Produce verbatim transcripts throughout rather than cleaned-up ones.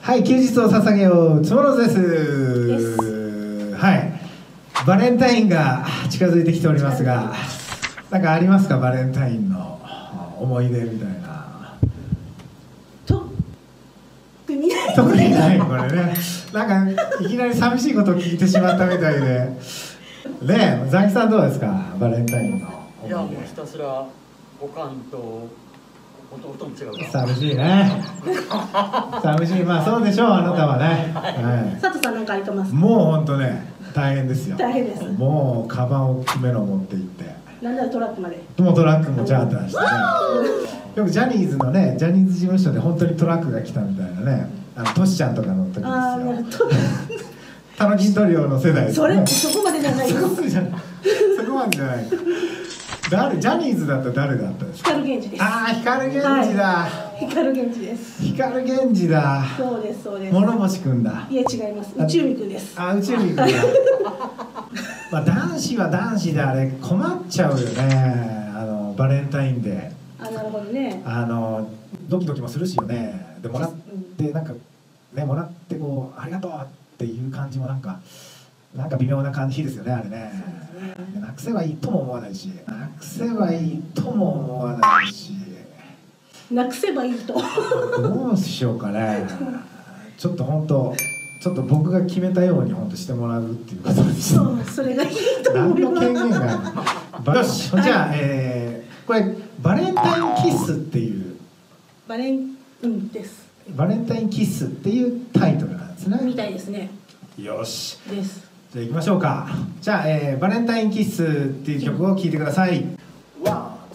はい、休日を捧げよう、つもろずです。はい、バレンタインが近づいてきておりますが、なんかありますか、バレンタインの思い出みたいな。 特にない。 特にないこれね。なんかいきなり寂しいことを聞いてしまったみたいで。ねえ、ザキさんどうですか、バレンタインの思い出。 いや、もうひたすらおかんと弟も違うか。 寂しいね。寂しい、まあそうでしょう、あなたはね。はい。 佐藤さんなんかありますか。 もう本当ね、大変ですよ。 大変です。 もうカバンを大きめの持って行って。 なんならトラックまで。 もうトラックもチャーターしてね。よくジャニーズのね、ジャニーズ事務所で本当にトラックが来たみたいなね。あのトシちゃんとかの時ですよ。 ああ、なるほど。 タノキントリオの世代ですね。 それそこまでじゃないです。 そこまでじゃない。そこまでじゃない。誰、ジャニーズだったら誰だったんですか。 光源氏です。 ああ、光源氏だ。 はい、光源氏です。 光源氏だ。 そうです、そうです。 諸星くんだ。 いえ、違います。宇宙美くんです。 あ、宇宙美くんだ。まあ、男子は男子であれ困っちゃうよね。あのバレンタインで。 あ、なるほどね。 あのドキドキもするしよね。でもらってなんかね、もらってこうありがとうっていう感じもなんかなんか微妙な感じですよね、あれね。でなくせばいいとも思わないし、なくせばいいとも思わないし。 なくせばいいと。 どうしようかね。ちょっと本当。ちょっと僕が決めたように本当してもらうっていうことにして。 そう、それがいいと思います。 何の権限がある。よし、じゃあ、えー、これバレンタインキッスっていうバレンうんです。 バレンタインキッスっていうタイトルなんですね。 みたいですね。 よし。 です。 じゃあ行きましょうか。じゃあ、えー、バレンタインキッスっていう曲を聴いてください。ワン。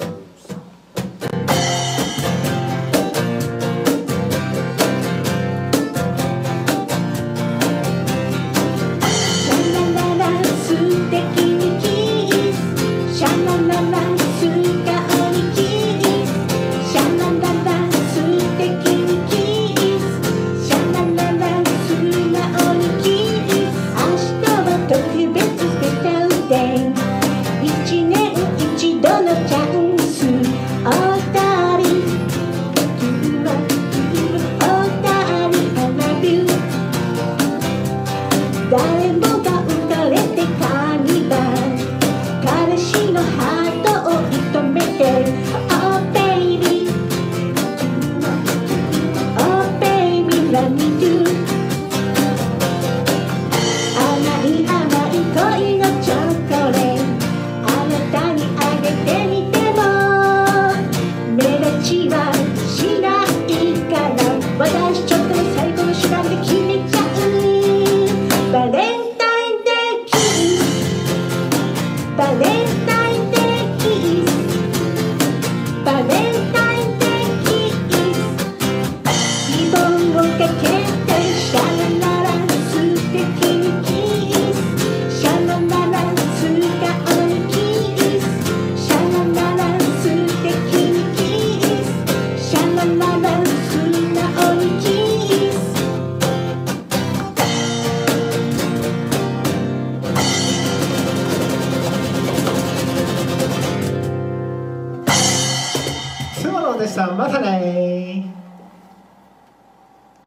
でした。またね。